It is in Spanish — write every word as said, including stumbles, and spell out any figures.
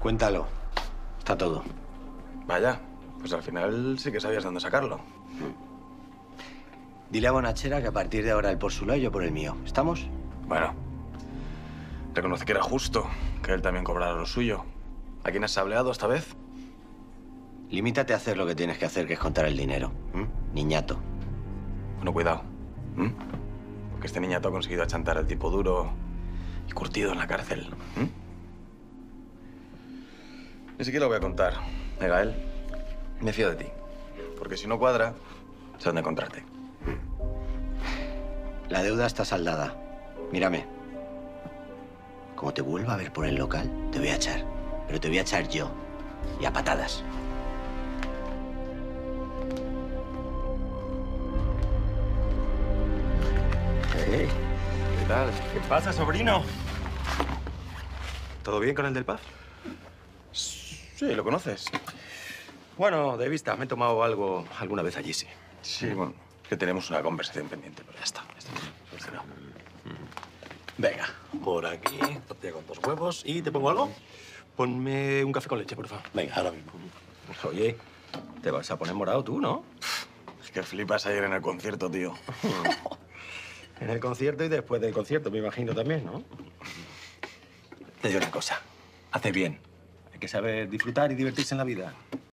Cuéntalo. Está todo. Vaya, pues al final sí que sabías dónde sacarlo. Dile a Bonachera que a partir de ahora él por su lado y yo por el mío. ¿Estamos? Bueno, reconoce que era justo que él también cobrara lo suyo. ¿A quién has sableado esta vez? Limítate a hacer lo que tienes que hacer, que es contar el dinero. ¿m? Niñato. Bueno, cuidado. ¿m? Porque este niñato ha conseguido achantar al tipo duro y curtido en la cárcel. ¿m? Ni siquiera lo voy a contar, ¿eh, Gael? Me fío de ti. Porque si no cuadra, sé dónde encontrarte. La deuda está saldada. Mírame. Como te vuelva a ver por el local, te voy a echar. Pero te voy a echar yo. Y a patadas. Hey, ¿qué tal? ¿Qué pasa, sobrino? ¿Todo bien con el del pub? Sí, ¿lo conoces? Bueno, de vista, me he tomado algo alguna vez allí, sí. Sí, bueno, que tenemos una conversación pendiente, pero ya está. Ya está. Solucionado. Venga, por aquí, tortilla con dos huevos. ¿Y te pongo algo? Ponme un café con leche, por favor. Venga, ahora mismo. Oye, te vas a poner morado tú, ¿no? Es que flipas ayer en el concierto, tío. En el concierto y después del concierto, me imagino también, ¿no? Te digo una cosa. Haces bien. Hay que saber disfrutar y divertirse en la vida.